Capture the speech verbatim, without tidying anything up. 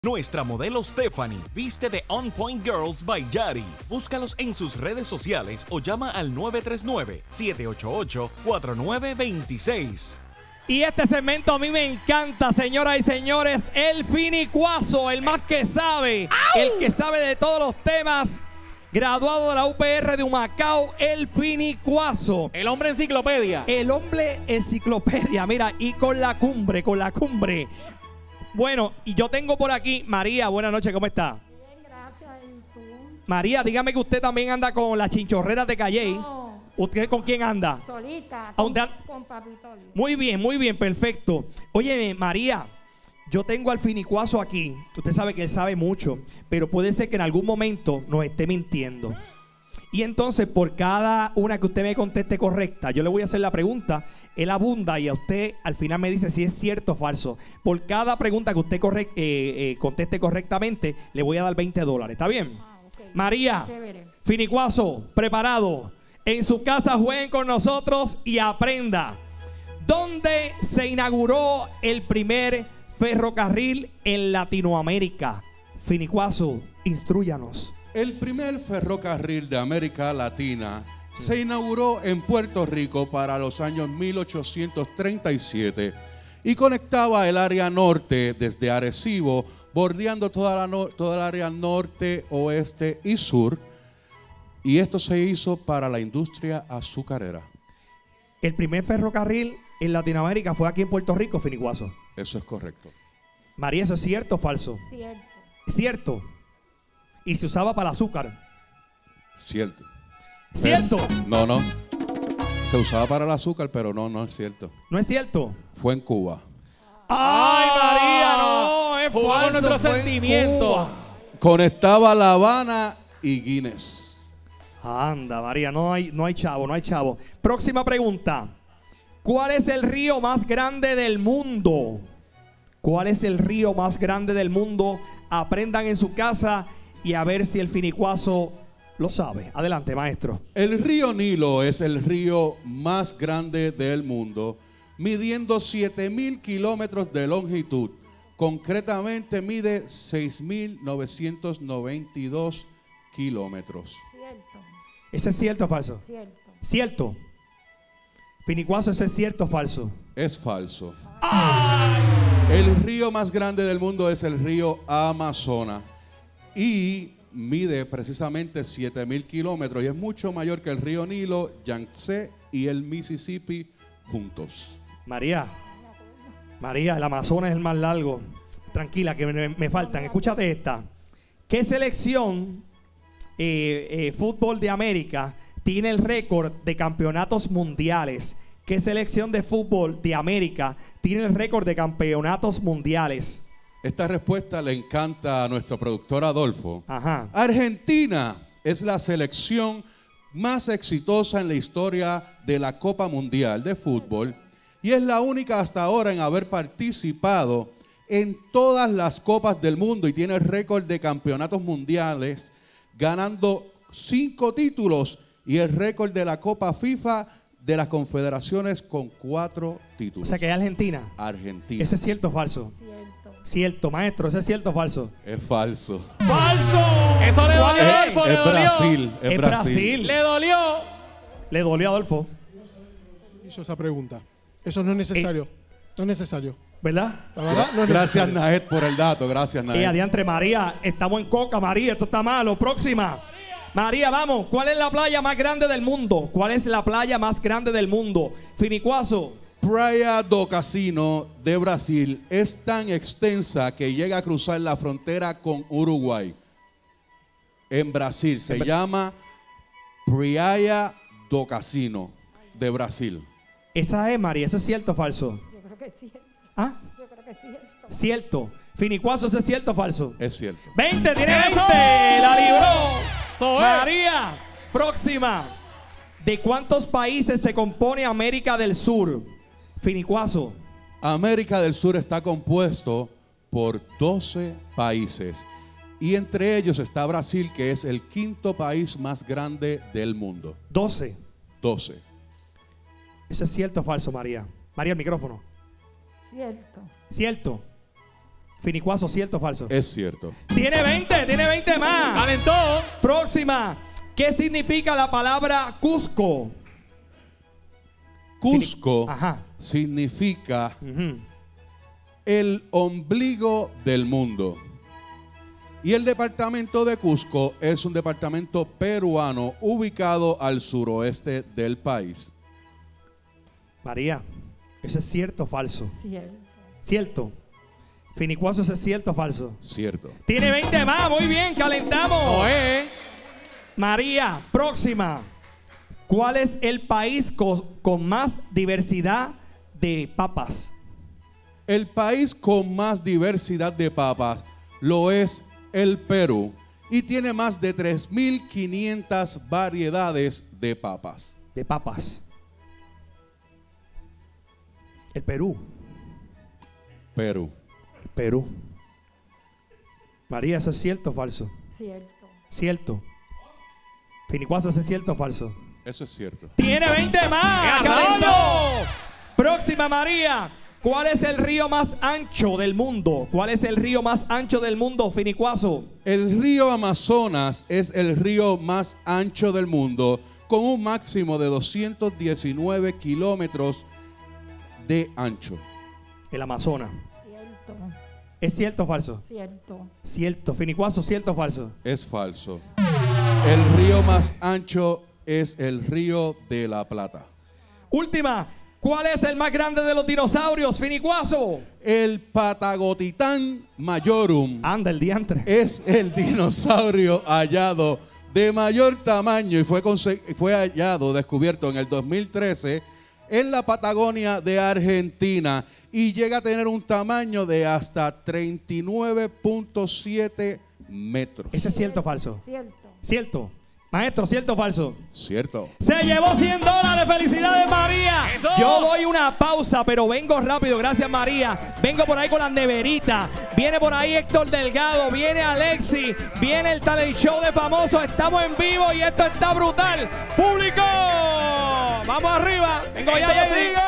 Nuestra modelo Stephanie viste de On Point Girls by Yari. Búscalos en sus redes sociales o llama al nueve tres nueve, siete ocho ocho, cuatro nueve dos seis. Y este segmento a mí me encanta, señoras y señores. El finicuazo, el más que sabe, ¡au! El que sabe de todos los temas. Graduado de la U P R de Humacao, el finicuazo. El hombre enciclopedia. El hombre enciclopedia, mira, y con la cumbre, con la cumbre. Bueno, y yo tengo por aquí, María, buenas noches, ¿cómo está? Bien, gracias. ¿Y tú? María, dígame que usted también anda con las chinchorreras de Calley. No. ¿Usted con quién anda? Solita, con, con, con Papito. Muy bien, muy bien, perfecto. Oye, María, yo tengo al finicuazo aquí. Usted sabe que él sabe mucho, pero puede ser que en algún momento nos esté mintiendo. Y entonces, por cada una que usted me conteste correcta, yo le voy a hacer la pregunta. Él abunda y a usted al final me dice si es cierto o falso. Por cada pregunta que usted corre, eh, eh, conteste correctamente, le voy a dar veinte dólares. ¿Está bien? Ah, okay. María, chévere. finicuazo, preparado. En su casa jueguen con nosotros y aprenda. ¿Dónde se inauguró el primer ferrocarril en Latinoamérica? Finicuazo, instrúyanos. El primer ferrocarril de América Latina se inauguró en Puerto Rico para los años mil ochocientos treinta y siete y conectaba el área norte desde Arecibo, bordeando toda la no, toda el área norte, oeste y sur. Y esto se hizo para la industria azucarera. El primer ferrocarril en Latinoamérica fue aquí en Puerto Rico, finicuazo. Eso es correcto. María, ¿eso es cierto o falso? Cierto. Cierto. Y se usaba para el azúcar. Cierto. ¿Cierto? Pero, no, no. Se usaba para el azúcar, pero no, no es cierto. ¿No es cierto? Fue en Cuba. ¡Ay, María! No, es Jugamos falso. nuestro fue en sentimiento. Cuba. Conectaba La Habana y Guinness. Anda, María, no hay, no hay chavo, no hay chavo. Próxima pregunta. ¿Cuál es el río más grande del mundo? ¿Cuál es el río más grande del mundo? Aprendan en su casa y a ver si el finicuazo lo sabe. Adelante, maestro. El río Nilo es el río más grande del mundo, midiendo siete mil kilómetros de longitud. Concretamente mide seis mil novecientos noventa y dos kilómetros. Cierto. ¿Ese es cierto o falso? Cierto. Cierto. Finicuazo, ¿ese es cierto o falso? Es falso. El río más grande del mundo es el río Amazonas y mide precisamente siete mil kilómetros y es mucho mayor que el río Nilo, Yangtze y el Mississippi juntos. María, María, el Amazonas es el más largo. Tranquila, que me, me faltan. Escúchate esta. ¿Qué selección eh, eh, fútbol de América tiene el récord de campeonatos mundiales? ¿Qué selección de fútbol de América tiene el récord de campeonatos mundiales? Esta respuesta le encanta a nuestro productor Adolfo. Ajá. Argentina es la selección más exitosa en la historia de la Copa Mundial de Fútbol y es la única hasta ahora en haber participado en todas las copas del mundo y tiene el récord de campeonatos mundiales, ganando cinco títulos y el récord de la Copa FIFA de las confederaciones con cuatro títulos. O sea que es Argentina. Argentina. ¿Ese es cierto o falso? Cierto. Cierto, maestro. ¿Ese es cierto o falso? Es falso. ¡Falso! Eso le dolió, Es, Adolfo, le es dolió. Brasil. Es Es Brasil. Brasil. Le dolió. Le dolió a Adolfo, Hizo esa pregunta. Eso no es necesario. No es necesario. ¿verdad? La verdad, no es Gracias, necesario. Naed, por el dato. Gracias, Y Naed. adiantre, María, estamos en coca, María, esto está malo. Próxima. María, vamos. ¿Cuál es la playa más grande del mundo? ¿Cuál es la playa más grande del mundo? Finicuazo. Praia do Cassino de Brasil es tan extensa que llega a cruzar la frontera con Uruguay. En Brasil se llama Praia do Cassino de Brasil. Esa es, María. ¿Eso es cierto o falso? Yo creo que es cierto. ¿Ah? Yo creo que es cierto. Cierto. Finicuazo, ¿eso es cierto o falso? Es cierto. veinte, tiene ¡Eso! veinte. La libró. Eso es. María. Próxima. ¿De cuántos países se compone América del Sur? Finicuazo. América del Sur está compuesto por doce países y entre ellos está Brasil, que es el quinto país más grande del mundo. doce. doce. ¿Eso es cierto o falso, María? María, el micrófono. Cierto. ¿Cierto? Finicuazo, ¿cierto o falso? Es cierto. Tiene veinte, tiene veinte más. Calentó. Próxima. ¿Qué significa la palabra Cusco? Cusco Ajá. significa Ujú. el ombligo del mundo. Y el departamento de Cusco es un departamento peruano ubicado al suroeste del país. María, ¿eso es cierto o falso? Cierto. Cierto. Finicuazo, ¿eso es cierto o falso? Cierto. Tiene veinte más, muy bien, calentamos. No es. María, próxima. ¿Cuál es el país co- con más diversidad de papas? El país con más diversidad de papas lo es el Perú y tiene más de tres mil quinientas variedades de papas. De papas. El Perú. Perú. El Perú. María, ¿eso es cierto o falso? Cierto. Cierto. Finicuazo, ¿eso es cierto o falso? Eso es cierto. Tiene veinte más. ¡Qué ¡Calentó! rollo! Próxima, María. ¿Cuál es el río más ancho del mundo? ¿Cuál es el río más ancho del mundo, Finicuazo? El río Amazonas es el río más ancho del mundo, con un máximo de doscientos diecinueve kilómetros de ancho. El Amazonas. Cierto. ¿Es cierto o falso? Cierto. Cierto. Finicuazo, ¿cierto o falso? Es falso. El río más ancho es el río de la Plata. Última. ¿Cuál es el más grande de los dinosaurios, Finicuazo? El Patagotitán majorum Anda, el diantre. es el dinosaurio hallado de mayor tamaño y fue, conse- fue hallado, descubierto en el dos mil trece en la Patagonia de Argentina y llega a tener un tamaño de hasta treinta y nueve punto siete metros. ¿Ese es cierto o falso? Cierto. Cierto. Maestro, ¿cierto o falso? Cierto. Se llevó cien dólares. ¡Felicidades, María! ¡Eso! Yo doy una pausa, pero vengo rápido. Gracias, María. Vengo por ahí con las neveritas. Viene por ahí Héctor Delgado. Viene Alexi. Viene el talent show de famosos. Estamos en vivo y esto está brutal. ¡Público! ¡Vamos arriba! ¡Vengo ya, ¡Esto ya sigue!